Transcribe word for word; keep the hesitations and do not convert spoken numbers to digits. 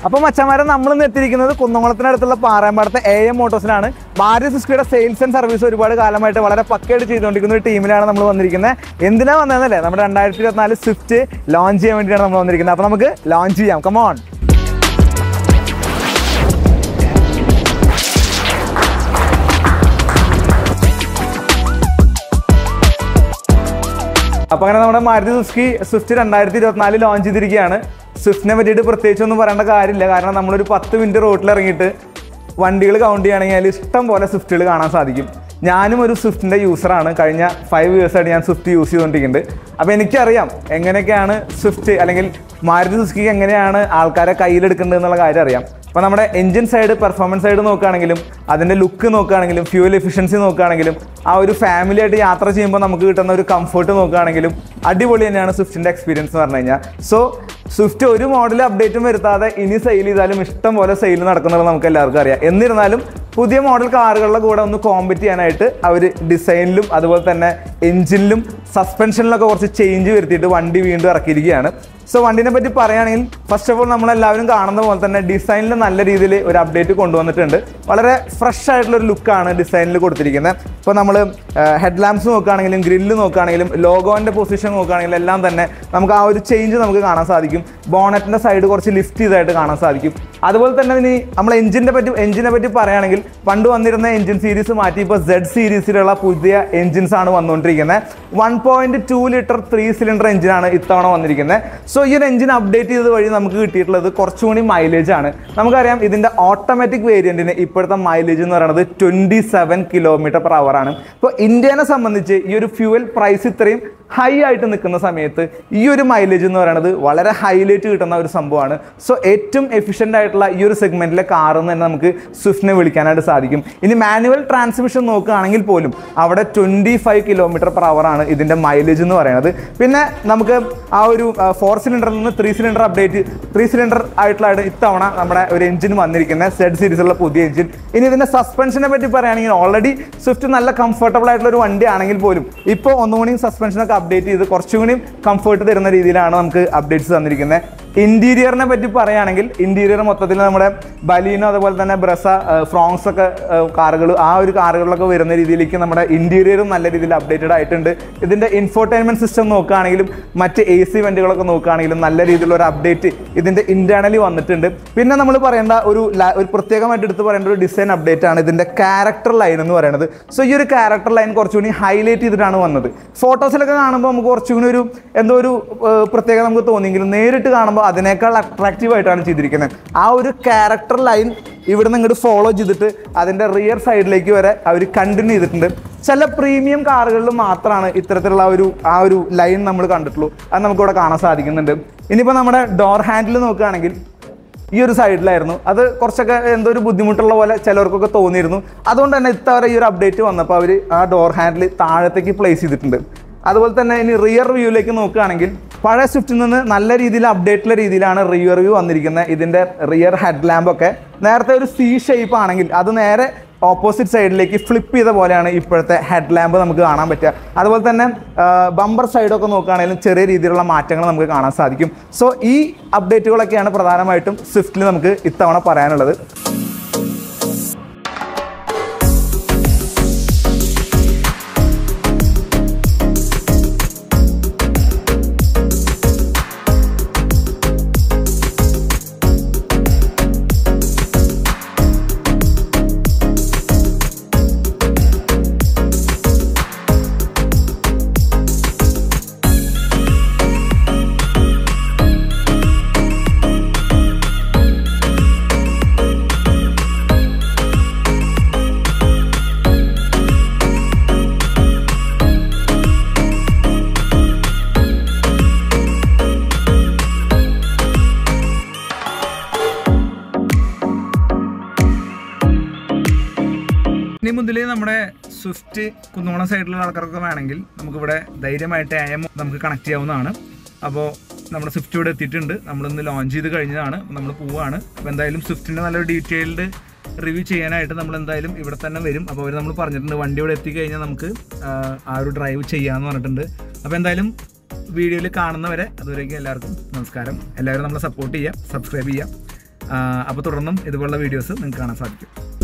അപ്പോൾ മച്ചന്മാരെ നമ്മളിന്ന് എത്തിയിരിക്കുന്നത് കുന്നംകുളത്തിനടുത്തുള്ള പാറാമ്പാടത്തെ എ എം മോട്ടോഴ്സിലാണ്. മാരുതി സുസുക്കിയുടെ സെയിൽസ് ആൻഡ് സർവീസ് ഒരുപാട് കാലമായിട്ട് വളരെ പക്കയായിട്ട് ചെയ്തുകൊണ്ടിരിക്കുന്ന ഒരു ടീമിലാണ് നമ്മൾ വന്നിരിക്കുന്നത്. എന്തിനാ വന്നതെന്നല്ലേ, നമ്മുടെ രണ്ടായിരത്തി ഇരുപത്തിനാല് സ്വിഫ്റ്റ് ലോഞ്ച് ചെയ്യാൻ വേണ്ടിയിട്ടാണ് നമ്മൾ വന്നിരിക്കുന്നത്. അപ്പോൾ നമുക്ക് ലോഞ്ച് ചെയ്യാം. കമോൺ. അപ്പോൾ അങ്ങനെ നമ്മുടെ മാരുതി സുസുക്കി സ്വിഫ്റ്റ് രണ്ടായിരത്തി ഇരുപത്തിനാല് ലോഞ്ച് ചെയ്തിരിക്കുകയാണ്. സ്വിഫ്റ്റിനെ പറ്റിയിട്ട് പ്രത്യേകിച്ചൊന്നും പറയേണ്ട കാര്യമില്ല. കാരണം നമ്മളൊരു പത്ത് മിനിറ്റ് റോട്ടിൽ ഇറങ്ങിയിട്ട് വണ്ടികൾ കൗണ്ട് ചെയ്യുകയാണെങ്കിൽ അതിൽ ഇഷ്ടം പോലെ സ്വിഫ്റ്റുകൾ കാണാൻ സാധിക്കും. ഞാനും ഒരു സ്വിഫ്റ്റിൻ്റെ യൂസറാണ്. കഴിഞ്ഞ ഫൈവ് ഇയേഴ്സായിട്ട് ഞാൻ സ്വിഫ്റ്റ് യൂസ് ചെയ്തുകൊണ്ടിരിക്കുന്നുണ്ട്. അപ്പോൾ എനിക്കറിയാം എങ്ങനെയൊക്കെയാണ് സ്വിഫ്റ്റ് അല്ലെങ്കിൽ മാരുതി സുസുക്കി എങ്ങനെയാണ് ആൾക്കാരെ കയ്യിലെടുക്കേണ്ടത് എന്നുള്ള കാര്യം അറിയാം. അപ്പോൾ നമ്മുടെ എൻജിൻ സൈഡ്, പെർഫോമൻസ് സൈഡ് നോക്കുകയാണെങ്കിലും അതിൻ്റെ ലുക്ക് നോക്കുകയാണെങ്കിലും ഫ്യൂൽ എഫിഷ്യൻസി നോക്കുകയാണെങ്കിലും ആ ഒരു ഫാമിലി ആയിട്ട് യാത്ര ചെയ്യുമ്പോൾ നമുക്ക് കിട്ടുന്ന ഒരു കംഫർട്ട് നോക്കുകയാണെങ്കിലും അടിപൊളി തന്നെയാണ് സ്വിഫ്റ്റിൻ്റെ എക്സ്പീരിയൻസ് എന്ന് പറഞ്ഞു കഴിഞ്ഞാൽ. സോ സ്വിഫ്റ്റ് ഒരു മോഡൽ അപ്ഡേറ്റും വരുത്താതെ ഇനി സെയിൽ ചെയ്താലും ഇഷ്ടം പോലെ സെയിൽ നടക്കുന്നത് നമുക്ക് എല്ലാവർക്കും അറിയാം. എന്നിരുന്നാലും പുതിയ മോഡൽ കാറുകളുടെ കൂടെ ഒന്ന് കോമ്പറ്റ് ചെയ്യാനായിട്ട് അവർ ഡിസൈനിലും അതുപോലെ തന്നെ എൻജിനിലും സസ്പെൻഷനിലൊക്കെ കുറച്ച് ചേഞ്ച് വരുത്തിയിട്ട് വണ്ടി വീണ്ടും ഇറക്കിയിരിക്കുകയാണ്. സോ വണ്ടിനെ പറ്റി പറയുകയാണെങ്കിൽ ഫസ്റ്റ് ഓഫ് ഓൾ നമ്മളെല്ലാവരും കാണുന്ന പോലെ തന്നെ ഡിസൈനിൽ നല്ല രീതിയിൽ ഒരു അപ്ഡേറ്റ് കൊണ്ടുവന്നിട്ടുണ്ട്. വളരെ ഫ്രഷ് ആയിട്ടുള്ളൊരു ലുക്കാണ് ഡിസൈനിൽ കൊടുത്തിരിക്കുന്നത്. ഇപ്പോൾ നമ്മൾ ഹെഡ് ലാംപ്സ് നോക്കുകയാണെങ്കിലും ഗ്രില്ല് നോക്കുകയാണെങ്കിലും ലോഗോൻ്റെ പൊസിഷൻ നോക്കുകയാണെങ്കിലും എല്ലാം തന്നെ നമുക്ക് ആ ഒരു ചേഞ്ച് നമുക്ക് കാണാൻ സാധിക്കും. ബോണറ്റിൻ്റെ സൈഡ് കുറച്ച് ലിഫ്റ്റ് ചെയ്തായിട്ട് കാണാൻ സാധിക്കും. അതുപോലെ തന്നെ ഇനി നമ്മൾ എഞ്ചിനെ പറ്റി എഞ്ചിനെ പറ്റി പറയുകയാണെങ്കിൽ പണ്ട് വന്നിരുന്ന എഞ്ചിൻ സീരീസ് മാറ്റി ഇപ്പോൾ സെഡ് സീരീസിലുള്ള പുതിയ എഞ്ചിൻസ് ആണ് വന്നുകൊണ്ടിരിക്കുന്നത്. One point two litre three cylinder എഞ്ചിനാണ് ഇത്തവണ വന്നിരിക്കുന്നത്. സോ ഈ ഒരു എഞ്ചിൻ അപ്ഡേറ്റ് ചെയ്ത് വഴി നമുക്ക് കിട്ടിയിട്ടുള്ളത് കുറച്ചുകൂടി മൈലേജ് ആണ്. നമുക്കറിയാം ഇതിൻ്റെ ഓട്ടോമാറ്റിക് വേരിയൻറ്റിന് ഇപ്പോഴത്തെ മൈലേജ് എന്ന് പറയുന്നത് twenty seven kilometre per hour ആണ്. ഇപ്പോൾ ഇന്ത്യനെ സംബന്ധിച്ച് ഈ ഒരു ഫ്യൂവൽ പ്രൈസ് ഇത്രയും ഹൈ ആയിട്ട് നിൽക്കുന്ന സമയത്ത് ഈ ഒരു മൈലേജ് എന്ന് പറയുന്നത് വളരെ ഹൈലൈറ്റ് കിട്ടുന്ന ഒരു സംഭവമാണ്. സോ ഏറ്റവും എഫിഷ്യൻ്റ് ആയിട്ടുള്ള ഈ ഒരു സെഗ്മെൻറ്റിലെ കാർ എന്ന് തന്നെ നമുക്ക് സ്വിഫ്റ്റിനെ വിളിക്കാനായിട്ട് സാധിക്കും. ഇനി മാനുവൽ ട്രാൻസ്മിഷൻ നോക്കുകയാണെങ്കിൽ പോലും അവിടെ twenty five kilometre per hour ആണ് ഇതിൻ്റെ മൈലേജ് എന്ന് പറയുന്നത്. പിന്നെ നമുക്ക് ആ ഒരു ഫോർ സിലിണ്ടറിൽ നിന്ന് three cylinder update three cylinder ആയിട്ടുള്ള ഇത്തവണ നമ്മുടെ ഒരു എഞ്ചിൻ വന്നിരിക്കുന്നത് സെഡ് സീരീസുള്ള പുതിയ എഞ്ചിൻ. ഇനി ഇതിൻ്റെ സസ്പെൻഷനെ പറ്റി പറയുകയാണെങ്കിൽ ഓൾറെഡി സ്വിഫ്റ്റ് നല്ല കംഫർട്ടബിൾ ആയിട്ടുള്ള ഒരു വണ്ടി ആണെങ്കിൽ പോലും ഇപ്പോൾ ഒന്നുകൂടി സസ്പെൻഷനൊക്കെ അപ്ഡേറ്റ് ചെയ്ത് കുറച്ചുകൂടി കംഫർട്ട് തരുന്ന രീതിയിലാണ് നമുക്ക് അപ്ഡേറ്റ്സ് തന്നിരിക്കുന്നത്. ഇന്റീരിയറിനെ പറ്റി പറയുകയാണെങ്കിൽ ഇന്റീരിയർ മൊത്തത്തിൽ നമ്മുടെ ബലീനോ അതുപോലെ തന്നെ ബ്രസ, ഫ്രോങ്സ് ഒക്കെ കാറുകൾ ആ ഒരു കാറുകളിലൊക്കെ വരുന്ന രീതിയിലേക്ക് നമ്മുടെ ഇന്റീരിയറും നല്ല രീതിയിൽ അപ്ഡേറ്റഡ് ആയിട്ടുണ്ട്. ഇതിൻ്റെ ഇൻഫോർടൈൻമെന്റ് സിസ്റ്റം നോക്കുകയാണെങ്കിലും മറ്റ് എ സി വെന്റുകളൊക്കെ നോക്കുകയാണെങ്കിലും നല്ല രീതിയിലുള്ള ഒരു അപ്ഡേറ്റ് ഇതിൻ്റെ ഇന്റേണലി വന്നിട്ടുണ്ട്. പിന്നെ നമ്മൾ പറയേണ്ട ഒരു ഒരു പ്രത്യേകമായിട്ട് എടുത്ത് പറയേണ്ട ഒരു ഡിസൈൻ അപ്ഡേറ്റ് ആണ് ഇതിൻ്റെ ക്യാരക്ടർ ലൈൻ എന്ന് പറയുന്നത്. സോ ഈ ഒരു ക്യാരക്ടർ ലൈൻ കുറച്ചുകൂടി ഹൈലൈറ്റ് ചെയ്തിട്ടാണ് വന്നത്. ഫോട്ടോസിലൊക്കെ കാണുമ്പോൾ നമുക്ക് കുറച്ചുകൂടി ഒരു എന്തോ ഒരു പ്രത്യേകത നമുക്ക് തോന്നിയെങ്കിലും നേരിട്ട് കാണുമ്പോൾ അതിനേക്കാൾ അട്രാക്റ്റീവ് ആയിട്ടാണ് ചെയ്തിരിക്കുന്നത്. ആ ഒരു ക്യാരക്ടർ ലൈൻ ഇവിടെ നിന്ന് ഇങ്ങോട്ട് ഫോളോ ചെയ്തിട്ട് അതിൻ്റെ റിയർ സൈഡിലേക്ക് വരെ അവർ കണ്ടിന്യൂ ചെയ്തിട്ടുണ്ട്. ചില പ്രീമിയം കാറുകളിൽ മാത്രമാണ് ഇത്തരത്തിലുള്ള ഒരു ആ ഒരു ലൈൻ നമ്മൾ കണ്ടിട്ടുള്ളൂ. അത് നമുക്കിവിടെ കാണാൻ സാധിക്കുന്നുണ്ട്. ഇനിയിപ്പോൾ നമ്മുടെ ഡോർ ഹാൻഡിൽ നോക്കുകയാണെങ്കിൽ ഈ ഒരു സൈഡിലായിരുന്നു. അത് കുറച്ചൊക്കെ എന്തോ ഒരു ബുദ്ധിമുട്ടുള്ള പോലെ ചിലർക്കൊക്കെ തോന്നിയിരുന്നു. അതുകൊണ്ട് തന്നെ ഇത്തവരെ ഈ ഒരു അപ്ഡേറ്റ് വന്നപ്പോൾ അവർ ആ ഡോർ ഹാൻഡിൽ താഴത്തേക്ക് പ്ലേസ് ചെയ്തിട്ടുണ്ട്. അതുപോലെ തന്നെ ഇനി റിയർ വ്യൂയിലേക്ക് നോക്കുകയാണെങ്കിൽ പഴയ സ്വിഫ്റ്റിൽ നിന്ന് നല്ല രീതിയിൽ അപ്ഡേറ്റുള്ള രീതിയിലാണ് റിയർ വ്യൂ വന്നിരിക്കുന്നത്. ഇതിൻ്റെ റിയർ ഹെഡ് ലാമ്പൊക്കെ നേരത്തെ ഒരു സി ഷേപ്പ് ആണെങ്കിൽ അത് നേരെ ഓപ്പോസിറ്റ് സൈഡിലേക്ക് ഫ്ലിപ്പ് ചെയ്ത പോലെയാണ് ഇപ്പോഴത്തെ ഹെഡ് ലാമ്പ് നമുക്ക് കാണാൻ പറ്റുക. അതുപോലെ തന്നെ ബമ്പർ സൈഡൊക്കെ നോക്കുകയാണെങ്കിലും ചെറിയ രീതിയിലുള്ള മാറ്റങ്ങൾ നമുക്ക് കാണാൻ സാധിക്കും. സോ ഈ അപ്ഡേറ്റുകളൊക്കെയാണ് പ്രധാനമായിട്ടും സ്വിഫ്റ്റിൽ നമുക്ക് ഇത്തവണ പറയാനുള്ളത്. ഇനി മുതൽ നമ്മുടെ സ്വിഫ്റ്റ് കുന്നോളം സൈഡിലുള്ള ആൾക്കാർക്ക് വേണമെങ്കിൽ നമുക്കിവിടെ ധൈര്യമായിട്ട് എ എം നമുക്ക് കണക്ട് ചെയ്യാവുന്നതാണ്. അപ്പോൾ നമ്മുടെ സ്വിഫ്റ്റ് ഇവിടെ എത്തിയിട്ടുണ്ട്. നമ്മളിന്ന് ലോഞ്ച് ചെയ്ത് കഴിഞ്ഞതാണ്. നമ്മൾ പോവുകയാണ്. അപ്പോൾ എന്തായാലും സ്വിഫ്റ്റിൻ്റെ നല്ലൊരു ഡീറ്റെയിൽഡ് റിവ്യൂ ചെയ്യാനായിട്ട് നമ്മൾ എന്തായാലും ഇവിടെ തന്നെ വരും. അപ്പോൾ അവർ നമ്മൾ പറഞ്ഞിട്ടുണ്ട് വണ്ടി ഇവിടെ എത്തിക്കഴിഞ്ഞാൽ നമുക്ക് ആ ഒരു ഡ്രൈവ് ചെയ്യാമെന്ന് പറഞ്ഞിട്ടുണ്ട്. അപ്പോൾ എന്തായാലും വീഡിയോയിൽ കാണുന്നവരെ അതുവരേക്കും എല്ലാവർക്കും നമസ്കാരം. എല്ലാവരും നമ്മളെ സപ്പോർട്ട് ചെയ്യുക, സബ്സ്ക്രൈബ് ചെയ്യുക. അപ്പോൾ തുടർന്നും ഇതുപോലുള്ള വീഡിയോസ് നിങ്ങൾക്ക് കാണാൻ സാധിക്കും.